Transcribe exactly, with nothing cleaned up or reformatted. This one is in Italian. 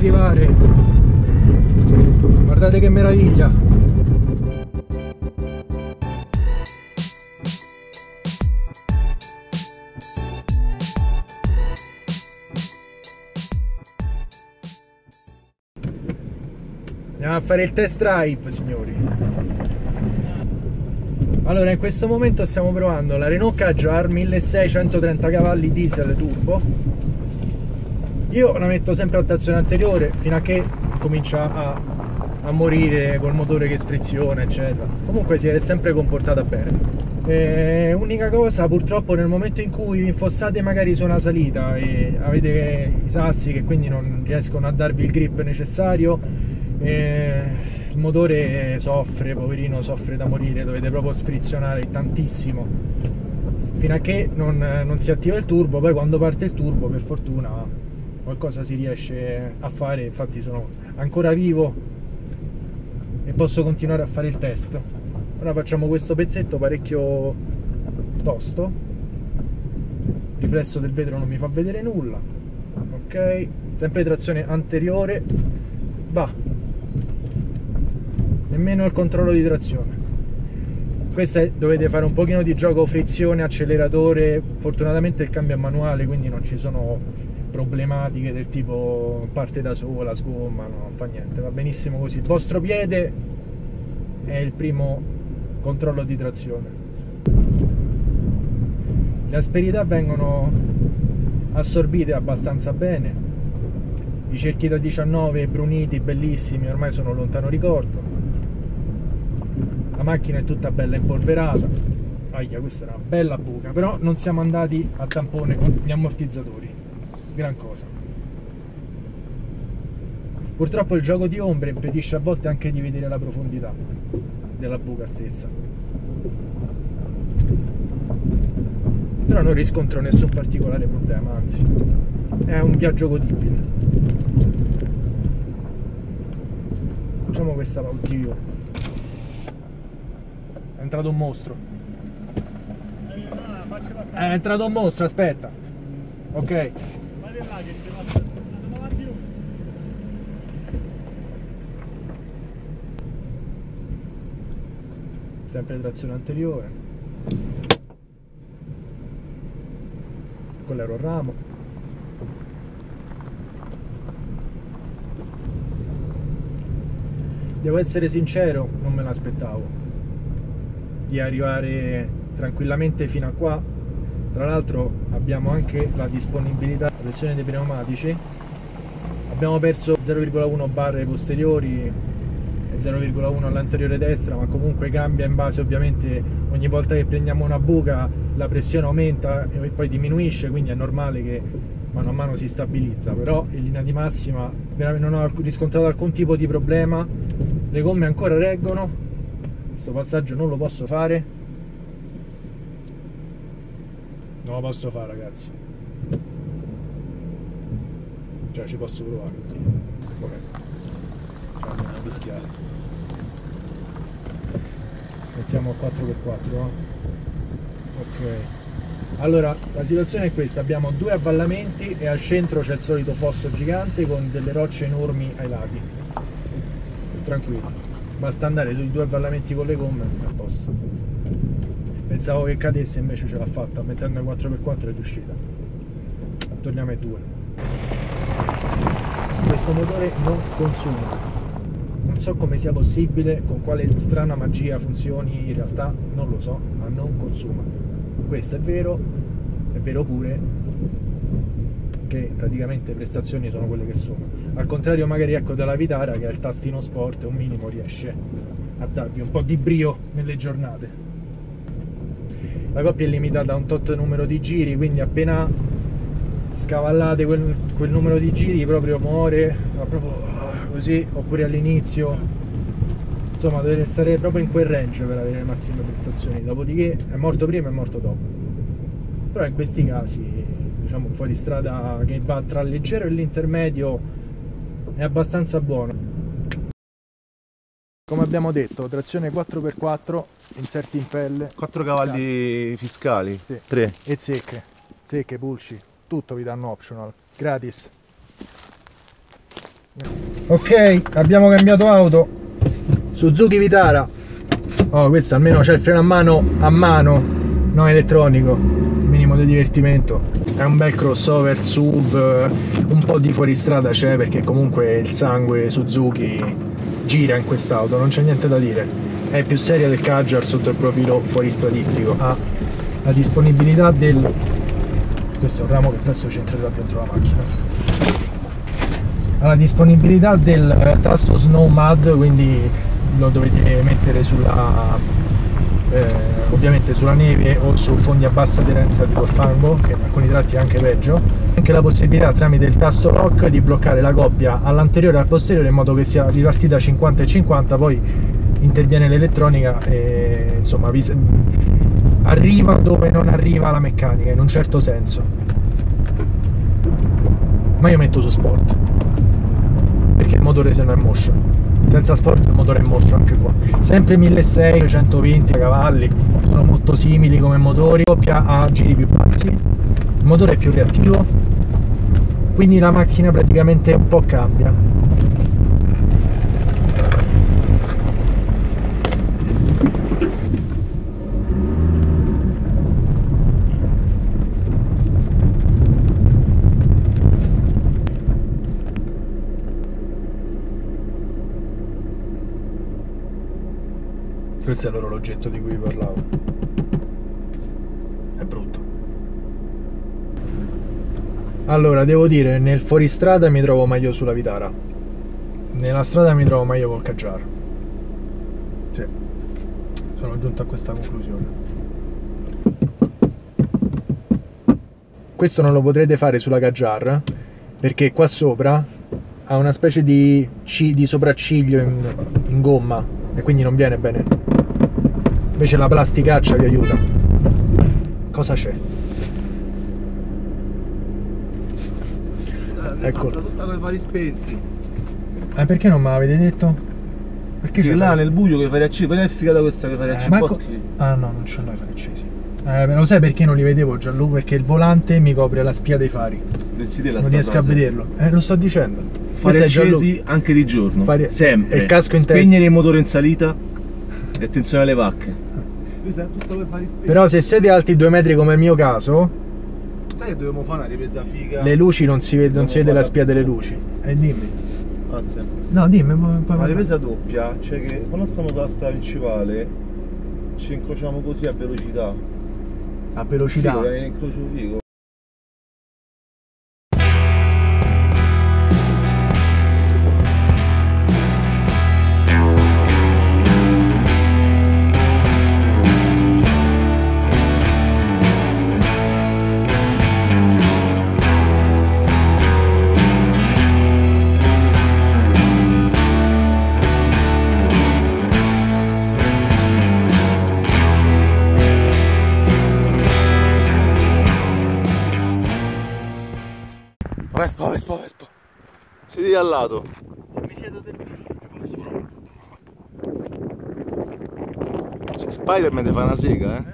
arrivare, guardate che meraviglia. Andiamo a fare il test drive, signori. Allora, in questo momento stiamo provando la Renault Kadjar milleseicentotrenta cavalli diesel turbo. Io la metto sempre a trazione anteriore fino a che comincia a, a morire col motore che sfriziona, eccetera. Comunque si è sempre comportata bene. E, unica cosa, purtroppo nel momento in cui vi infossate magari su una salita e avete i sassi che quindi non riescono a darvi il grip necessario, e il motore soffre, poverino, soffre da morire, dovete proprio sfrizionare tantissimo fino a che non, non si attiva il turbo. Poi quando parte il turbo, per fortuna, qualcosa si riesce a fare. Infatti sono ancora vivo e posso continuare a fare il test. Ora facciamo questo pezzetto parecchio tosto, il riflesso del vetro non mi fa vedere nulla. Ok, sempre trazione anteriore, va. Nemmeno il controllo di trazione. Questa è, dovete fare un pochino di gioco frizione, acceleratore. Fortunatamente il cambio è manuale, quindi non ci sono problematiche del tipo parte da sola, sgomma, no, non fa niente, va benissimo così. Il vostro piede è il primo controllo di trazione. Le asperità vengono assorbite abbastanza bene, i cerchi da diciannove bruniti, bellissimi, ormai sono lontano ricordo. La macchina è tutta bella impolverata. Aia, questa è una bella buca, però non siamo andati a tampone con gli ammortizzatori, gran cosa. Purtroppo il gioco di ombre impedisce a volte anche di vedere la profondità della buca stessa, però non riscontro nessun particolare problema, anzi è un viaggio godibile. Facciamo questa oddio. È entrato un mostro. È entrato un mostro, aspetta. Ok. Sempre trazione anteriore. Quello era un ramo. Devo essere sincero, non me l'aspettavo di arrivare tranquillamente fino a qua. Tra l'altro abbiamo anche la disponibilità, la pressione dei pneumatici. Abbiamo perso zero virgola uno barre posteriori e zero virgola uno all'anteriore destra, ma comunque cambia in base, ovviamente ogni volta che prendiamo una buca la pressione aumenta e poi diminuisce, quindi è normale che mano a mano si stabilizza. Però in linea di massima veramente non ho riscontrato alcun tipo di problema. Le gomme ancora reggono. Questo passaggio non lo posso fare, non lo posso fare, ragazzi, cioè ci posso provare. Ok, cioè stiamo fischiati. Mettiamo a quattro per quattro, no? Ok, allora la situazione è questa: abbiamo due avvallamenti e al centro c'è il solito fosso gigante con delle rocce enormi ai lati. Tranquillo, basta andare sui due avvallamenti con le gomme a posto. Pensavo che cadesse, invece ce l'ha fatta, mettendo a quattro per quattro è riuscita. Torniamo ai due. Questo motore non consuma, non so come sia possibile, con quale strana magia funzioni, in realtà non lo so, ma non consuma. Questo è vero. È vero pure che praticamente le prestazioni sono quelle che sono. Al contrario magari, ecco, della Vitara, che ha il tastino sport, un minimo riesce a darvi un po' di brio nelle giornate. La coppia è limitata a un tot numero di giri, quindi appena scavallate quel, quel numero di giri proprio muore, ma proprio così, oppure all'inizio. Insomma, dovete stare proprio in quel range per avere le massime prestazioni, dopodiché è morto prima e è morto dopo. Però in questi casi, diciamo, un fuoristrada che va tra il leggero e l'intermedio è abbastanza buono. Come abbiamo detto, trazione quattro per quattro, inserti in pelle, quattro cavalli fiscali, sì. tre E zecche, zecche, pulci, tutto vi danno optional, gratis. Ok, abbiamo cambiato auto. Suzuki Vitara. Oh, questo almeno c'è il freno a mano a mano, non elettronico. Minimo di divertimento. È un bel crossover S U V, un po' di fuoristrada c'è perché comunque il sangue Suzuki gira in quest'auto, non c'è niente da dire. È più seria del Kadjar sotto il profilo fuoristradistico. Ha la disponibilità del... questo è un ramo che adesso ci entrerà dentro la macchina. Ha la disponibilità del eh, tasto Snow Mud, quindi lo dovete mettere sulla eh, ovviamente sulla neve o su fondi a bassa aderenza tipo il fango, che in alcuni tratti è anche peggio. Anche la possibilità tramite il tasto lock di bloccare la coppia all'anteriore e al posteriore in modo che sia ripartita cinquanta e cinquanta, poi interviene l'elettronica e insomma vi, arriva dove non arriva la meccanica in un certo senso. Ma io metto su sport perché il motore se no è motion. Senza sport il motore è motion anche qua. Sempre milleseicento, centoventi cavalli, sono molto simili come motori, coppia a giri più bassi, il motore è più reattivo, quindi la macchina praticamente un po' cambia. Questo è l'orologetto di cui vi parlavo. È brutto. Allora, devo dire, nel fuoristrada mi trovo meglio sulla Vitara. Nella strada mi trovo meglio col Kadjar. Sì. Sono giunto a questa conclusione. Questo non lo potrete fare sulla Kadjar perché qua sopra ha una specie di, di sopracciglio in, in gomma e quindi non viene bene. Invece la plasticaccia vi aiuta. Cosa c'è? Ecco. Tutta con i fari spenti. Eh, perché non me l'avete detto? Perché c'è là nel buio che i fari accesi, però è figata questa che i fari accesi. Eh, co... Ah no, non ce l'ho i fari accesi. Eh, lo sai perché non li vedevo, Gianluca? Perché il volante mi copre la spia dei fari. Non riesco frase. a vederlo. Eh, lo sto dicendo. Fari accesi anche di giorno. Fari... Sempre. E il casco in Spegnere testa. Il motore in salita e attenzione alle vacche. Tutto fari Però se siete alti due metri come il mio caso, sai che dobbiamo fare una ripresa figa? Le luci non si vede, non si vede la spia delle luci. E eh, dimmi. Ah, sì. No, dimmi. Una ripresa doppia, cioè che quando stiamo sulla strada principale ci incrociamo così a velocità. A velocità? Figo, è incrocio figo. Vespa, Vespa, Vespa. Siedi al lato. Se mi siedo dentro, posso provare. Cioè, Spider-Man ti fa una sega, eh?